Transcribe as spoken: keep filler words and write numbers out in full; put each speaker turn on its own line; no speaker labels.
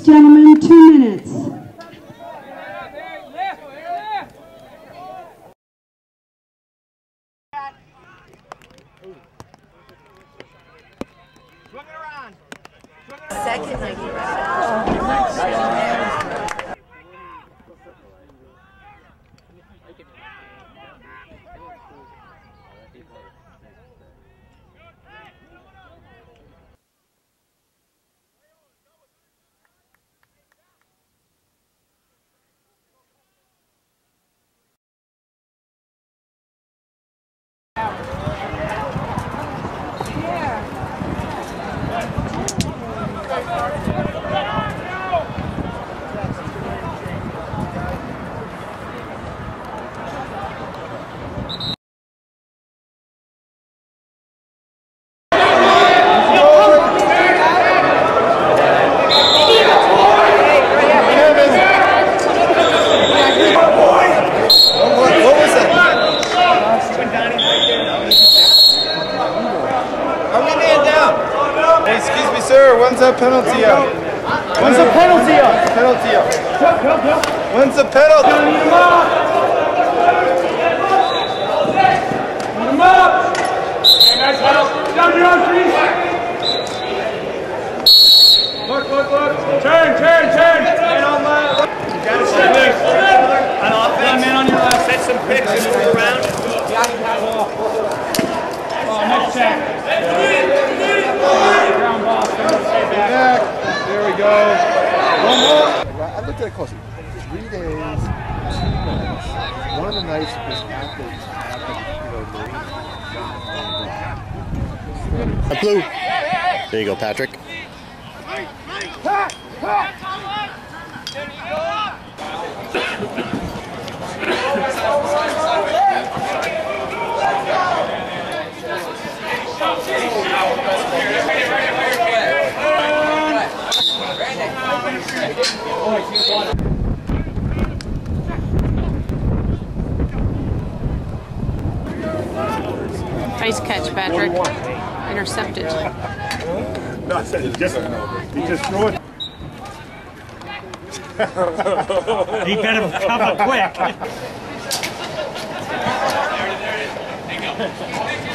gentlemen, two minutes.
Second, like you
Excuse me, sir. When's that penalty up? When's the penalty up? Penalty up. When's the penalty? Put him up. Put him up. Nice help. Down your own feet. Look, look, look. Turn, turn, turn. Man on left. You got to set this. On offense. Man on your left. Set some picks and move around. Oh, next check. Ground ball. Back. There we go. One more.
I looked at it closely. Three days, two nights. One of the nights was after, after you know,
Blue. There you go, Patrick.
Nice catch, Patrick. Intercepted.
No, he just, he just threw it.
He better come quick.